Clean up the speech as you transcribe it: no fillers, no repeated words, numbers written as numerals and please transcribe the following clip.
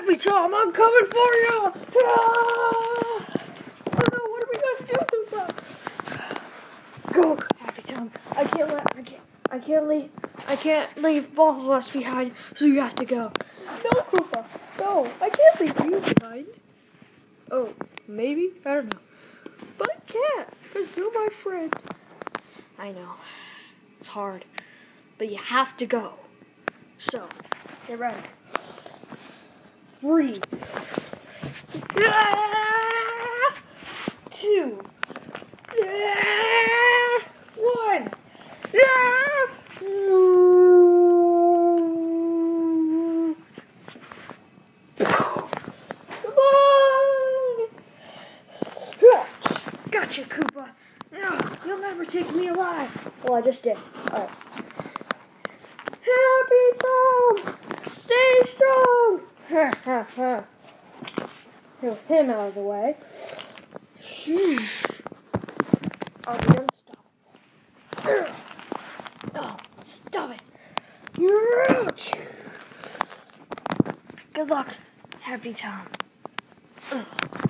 Happy Tom, I'm coming for you! Ah! Oh no, what are we gonna do, Koopa? Go, Happy Tom. I can't leave both of us behind, so you have to go. No, Koopa, no, I can't leave you behind. Oh, maybe? I don't know. But I can't, because you're my friend. I know. It's hard. But you have to go. So, get ready. 3, 2, 1. Gotcha, Koopa. No, you'll never take me alive. Well, I just did. All right. Happy Tom, stay strong. Ha ha ha. With him out of the way, I'll be unstoppable. Oh, stop it. Good luck, Happy Tom.